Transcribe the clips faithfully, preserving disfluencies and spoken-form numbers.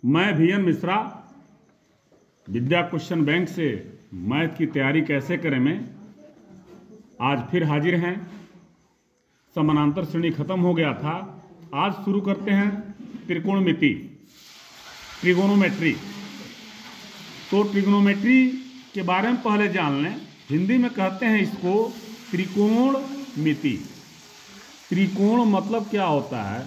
मैं V N Mishra Vidya question bank से math की तैयारी कैसे करें में आज फिर हाजिर हैं। समानांतर श्रेणी खत्म हो गया था, आज शुरू करते हैं त्रिकोणमिति, ट्रिगोनोमेट्री। तो ट्रिगोनोमेट्री के बारे में पहले जान लें। हिंदी में कहते हैं इसको त्रिकोणमिति। त्रिकोण मतलब क्या होता है?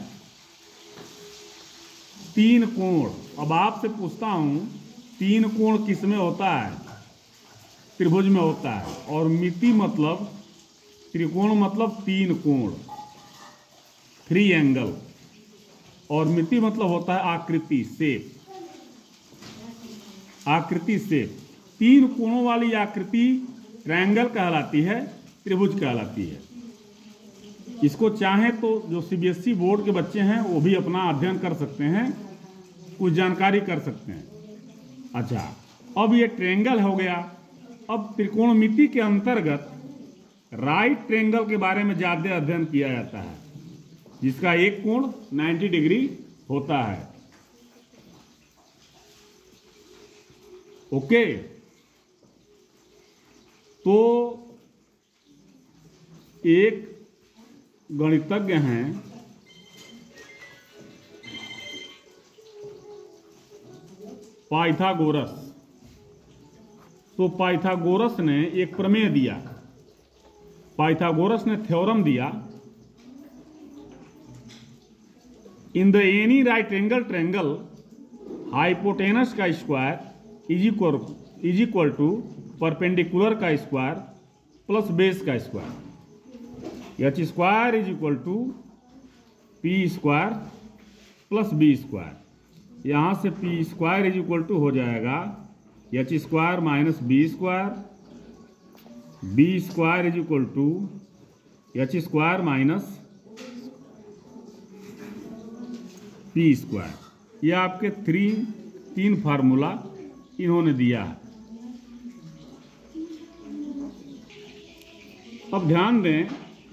तीन कोण। अब आपसे पूछता हूं, तीन कोण किस में होता है? त्रिभुज में होता है। और मिति मतलब, त्रिकोण मतलब तीन कोण, थ्री एंगल, और मिति मतलब होता है आकृति, शेप, आकृति शेप। तीन कोणों वाली आकृति ट्रायंगल कहलाती है, त्रिभुज कहलाती है। इसको चाहें तो जो सीबीएसई बोर्ड के बच्चे हैं वो भी अपना अध्ययन कर सकते हैं, कुछ जानकारी कर सकते हैं। अच्छा, अब ये ट्रायंगल हो गया। अब त्रिकोणमिति के अंतर्गत राइट ट्रायंगल के बारे में ज्यादा अध्ययन किया जाता है, जिसका एक कोण नब्बे डिग्री होता है। ओके, तो एक गणितज्ञ हैं, पाइथागोरस। तो पाइथागोरस ने एक प्रमेय दिया। पाइथागोरस ने थ्योरम दिया, in the any right angle triangle hypotenuse का square is equal is equal to perpendicular का स्क्वायर प्लस बेस का square. H square is equal to P square plus B square. यहां से P square is equal to हो जाएगा H square minus B square, B square is equal to H square minus P square. ये आपके three तीन formula इन्होंने दिया है। अब ध्यान दें,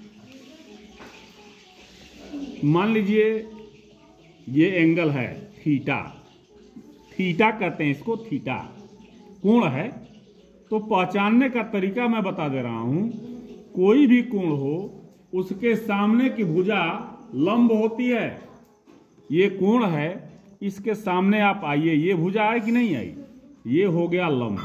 मान लीजिए ये एंगल है थीटा, थीटा कहते हैं इसको, थीटा कोण है। तो पहचानने का तरीका मैं बता दे रहा हूं। कोई भी कोण हो, उसके सामने की भुजा लंब होती है। ये कोण है, इसके सामने आप आइए, ये भुजा आई कि नहीं आई? ये हो गया लंब।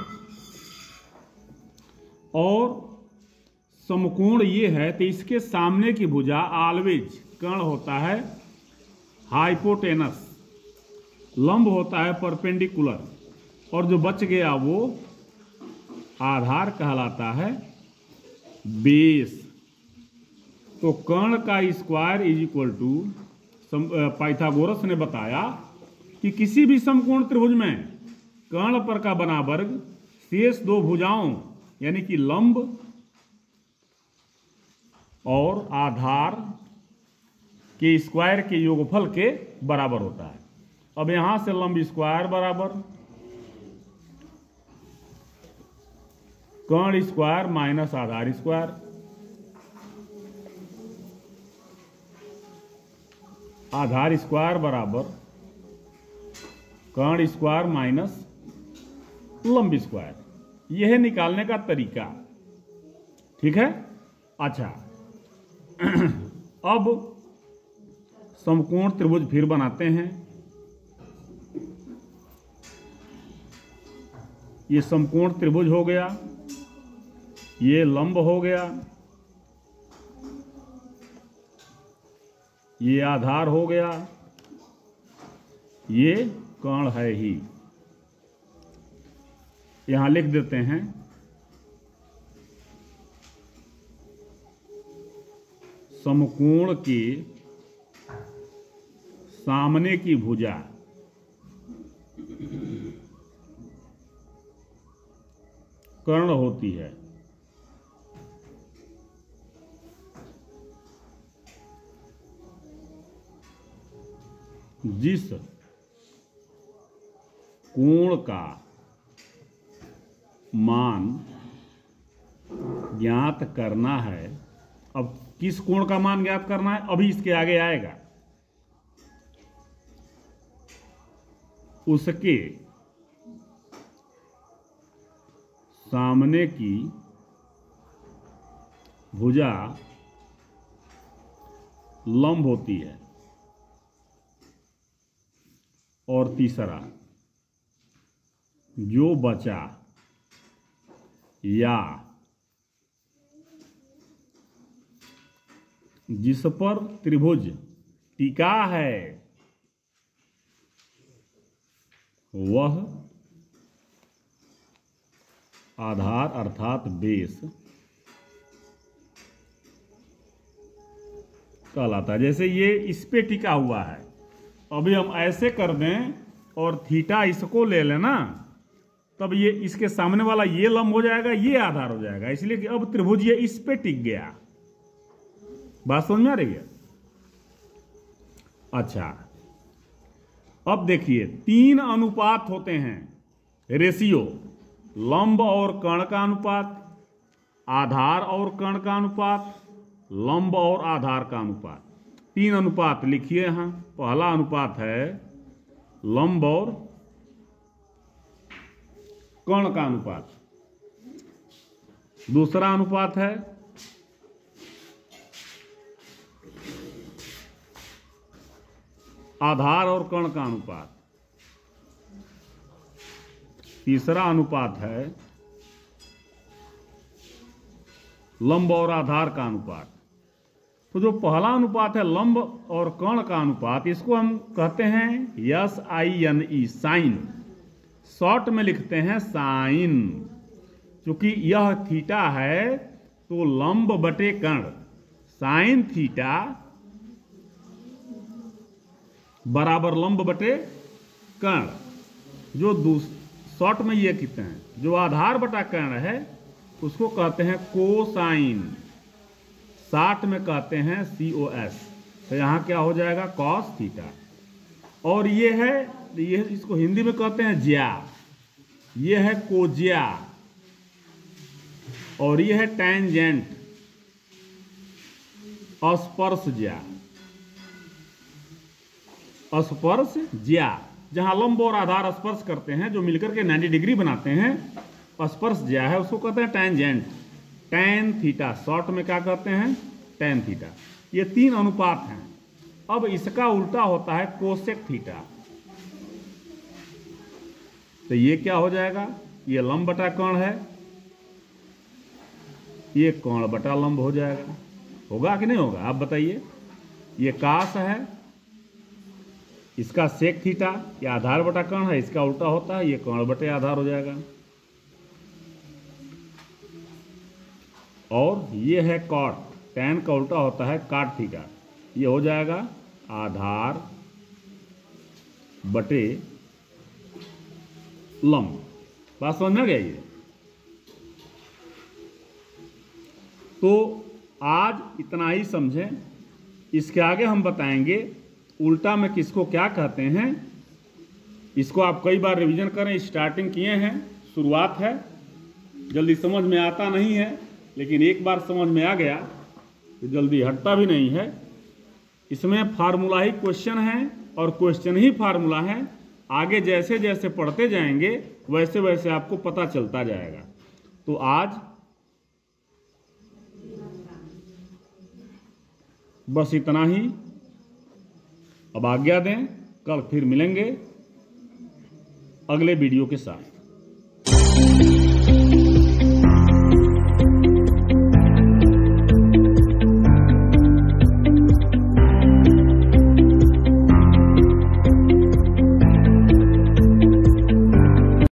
और समकोण ये है, तो इसके सामने की भुजा ऑलवेज कर्ण होता है हाइपोटेनस, लंब होता है परपेंडिकुलर, और जो बच गया वो आधार कहलाता है बेस। तो कर्ण का square is equal to, Pythagoras ने बताया कि किसी भी समकोण त्रिभुज में कर्ण पर का बना वर्ग शेष दो भुजाओं यानी कि लंब और आधार के स्क्वायर के योगफल के बराबर होता है। अब यहां से लंब स्क्वायर बराबर कर्ण स्क्वायर माइनस आधार स्क्वायर, आधार स्क्वायर बराबर कर्ण स्क्वायर माइनस लंब स्क्वायर। यह है निकालने का तरीका। ठीक है। अच्छा, अब समकोण त्रिभुज फिर बनाते हैं। ये समकोण त्रिभुज हो गया, ये लंब हो गया, ये आधार हो गया, ये कर्ण है ही। यहां लिख देते हैं समकोण के सामने की भुजा कर्ण होती है। जिस कोण का मान ज्ञात करना है, अब किस कोण का मान ज्ञात करना है अभी इसके आगे आएगा। उसके सामने की भुजा लंब होती है। और तीसरा, जो बचा या जिस पर त्रिभुज टिका है वह आधार अर्थात बेस कहलाता है। जैसे ये इस पे टिका हुआ है, अभी हम ऐसे कर दें और थीटा इसको ले लेना, तब ये इसके सामने वाला ये लंब हो जाएगा, ये आधार हो जाएगा, इसलिए कि अब त्रिभुज ये इस पे टिक गया। बात समझ में आ रही है? अच्छा, अब देखिए तीन अनुपात होते हैं रेशियो, लंब और कर्ण का अनुपात, आधार और कर्ण का अनुपात, लंब और आधार का अनुपात। तीन अनुपात लिखिए यहां। पहला अनुपात है लंब और कर्ण का अनुपात, दूसरा अनुपात है आधार और कर्ण का अनुपात, तीसरा अनुपात है लंब और आधार का अनुपात। तो जो पहला अनुपात है लंब और कर्ण का अनुपात, इसको हम कहते हैं S I N E, sine. Short में लिखते हैं साइन, क्योंकि यह थीटा है तो लंब बटे कर्ण, साइन थीटा बराबर लंब बटे कर्ण। जो शॉर्ट में ये कहते हैं, जो आधार बटा कर्ण है उसको कहते हैं कोसाइन, साठ में कहते हैं सी ओ एस। तो यहाँ क्या हो जाएगा? Cos theta. और ये है, ये इसको हिंदी में कहते हैं ज्या, ये है कोज्या, और ये है टेंजेंट, स्पर्श ज्या, स्पर्श ज्या। जहां लंब और आधार स्पर्श करते हैं, जो मिलकर के नब्बे डिग्री बनाते हैं, स्पर्श ज्या है, उसको कहते हैं टेंजेंट। टेन थीटा, शॉर्ट में क्या कहते हैं? Tan theta. ये तीन अनुपात हैं। अब इसका उल्टा होता है कोसेक थीटा। तो ये क्या हो जाएगा? ये लंब बटा कर्ण है, ये कर्ण बटा लंब हो जाएगा। होगा कि नहीं होगा? आप बताइए। ये कास है, इसका सेक थीटा, ये आधार बटा कर्ण है, इसका उल्टा होता है, ये कर्ण बटे आधार हो जाएगा। और ये है कॉट, टेन का उल्टा होता है काट थीटा, ये हो जाएगा आधार बटे लंब। बात समझ में आ गया? ये तो आज इतना ही समझें। इसके आगे हम बताएंगे उल्टा में किसको क्या कहते हैं। इसको आप कई बार रिवीजन करें, स्टार्टिंग किए हैं, शुरुआत है, जल्दी समझ में आता नहीं है, लेकिन एक बार समझ में आ गया तो जल्दी हटता भी नहीं है। इसमें फार्मूला ही क्वेश्चन है और क्वेश्चन ही फार्मूला है। आगे जैसे जैसे पढ़ते जाएंगे वैसे वैसे आपको पता चलता जाएगा। तो आज बस इतना ही। अब आज्ञा दें, कल फिर मिलेंगे अगले वीडियो के साथ।